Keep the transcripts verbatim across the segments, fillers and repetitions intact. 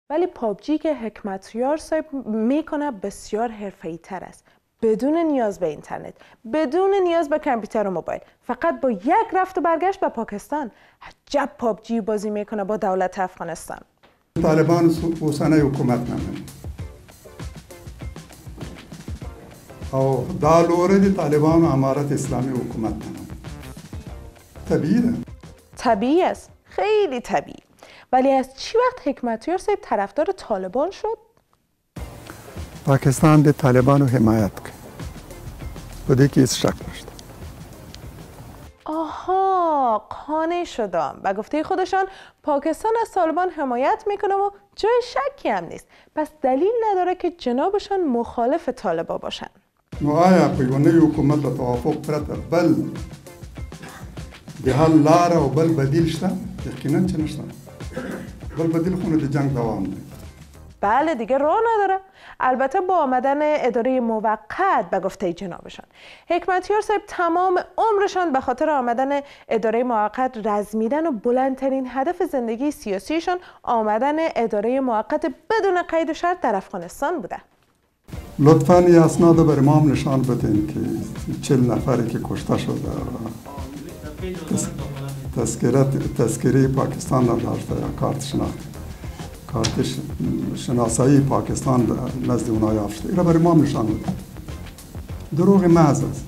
ولی پابجی که حکمتیار صاحب میکنه بسیار حرفه‌ای تر است، بدون نیاز به اینترنت، بدون نیاز به کامپیوتر و موبایل، فقط با یک رفت و برگشت به پاکستان. عجب پابجی بازی میکنه با دولت افغانستان. طالبان اوسنی حکومت نمید او دا لوره دی طالبان و امارت اسلامی حکومت نمید. طبیعی ده. طبیعی است، خیلی طبیعی. ولی از چی وقت حکمتیار صاحب طرفدار طالبان شد؟ پاکستان دی طالبان رو حمایت کرد. بوده که ایست شک نشد. آها، قانع شدم. و گفته خودشان پاکستان از طالبان حمایت میکنه و جای شکی هم نیست. پس دلیل نداره که جنابشان مخالف طالبان باشن. نو آیا پیونه حکومت له توافق پرته بل د حل لاره او بل بدیل شته؟ یقینا چې نشته. بل بدیل خو د جنگ دوام دی. بله دیگه راه نداره. البته با آمدن اداره موقت به گفته جنابشان، حکمتیار صاحب تمام عمرشان به خاطر آمدن اداره موقت رزمیدن و بلندترین هدف زندگی سیاسیشان آمدن اداره موقت بدون قید و شرط در افغانستان بوده. لطفاً این اسناد رو بر ما نشان بدین که چهل نفری که کشته شده تذکره تذکره پاکستان را داشته یا کارت شناختی کارت شناسایی پاکستان نزد اونها یافته. این را برای ما نشان بده. دروغ محض است،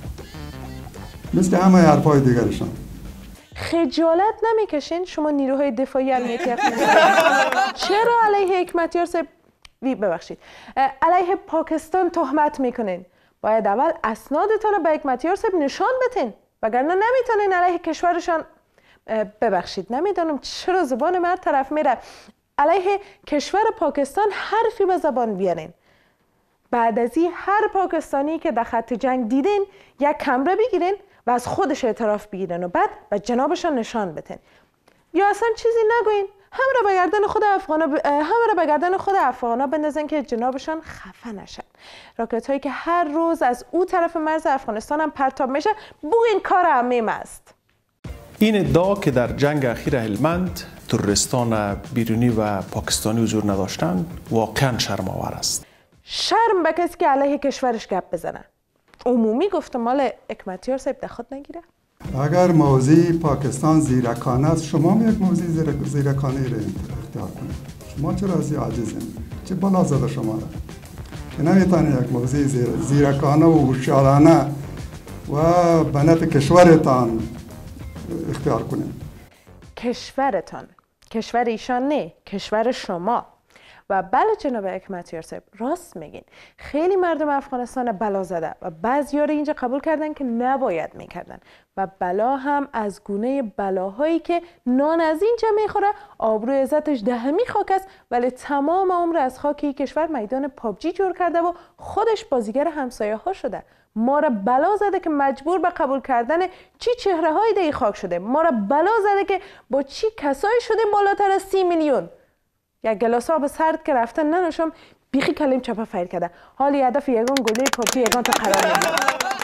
مثل همه حرفای دیگرشان. خجالت نمیکشین شما نیروهای دفاعی امنیتی افغانستان؟ چرا علیه حکمتیار صاحب ببخشید علیه پاکستان تهمت میکنین؟ باید اول اسنادتان رو به حکمتیار صاحب نشان بدین، وگرنه نمیتونین علیه کشورشان ببخشید نمیدونم چرا زبان مرد طرف میره علیه کشور پاکستان حرفی به زبان بیارین. بعد از این هر پاکستانی که در خط جنگ دیدین یک کمره بگیرین و از خودش اعتراف بگیرین و بعد به جنابشان نشان بدین، یا اصلا چیزی نگوین، هم را به گردن خود افغانا ب... هم را به گردن خود افغانا بندازن که جنابشان خفه نشن. راکت هایی که هر روز از او طرف مرز افغانستان هم پرتاب میشه، بو این کار عمیم است. این ادعا که در جنگ اخیر هلمند تروریستان بیرونی و پاکستانی حضور نداشتند واقعا شرم‌آور است. شرم به کسی که علیه کشورش گپ بزنه. عمومی گفتم مال حکمتیار صاحب در خود نگیره. اگر موضوع پاکستان زیرکانه است، شما هم یک موضوع زیرکانه را اختیار کنید. شما چرا از عاجزین؟ چه بلا زده شما را که نمیتونید یک موضوع زیر زیرکانه و هوشیارانه و بنت کشورتان اختیار کنید؟ کشورتان، کشور ایشان نه، کشور شما. و بله جناب حکمتیار صاحب راست میگین، خیلی مردم افغانستان بلا زده و بعضی‌ها رو اینجا قبول کردن که نباید میکردن و بلا هم از گونه بلاهایی که نان از اینجا میخوره آبروی عزتش دهمی خاک است، ولی تمام عمر از خاک این کشور میدان پابجی جور کرده و خودش بازیگر همسایه ها شده. ما را بلا زده که مجبور به قبول کردن چی چهره های دی خاک شده. ما را بلا زده که با چی کسایی شده بالاتر از سی میلیون. یک گلاس آب سرد که رفتن ننوشم بیخی کلیم چپا فیر کرده. حالی هدف یگان گله پابجی یگان تا قرار نمیده.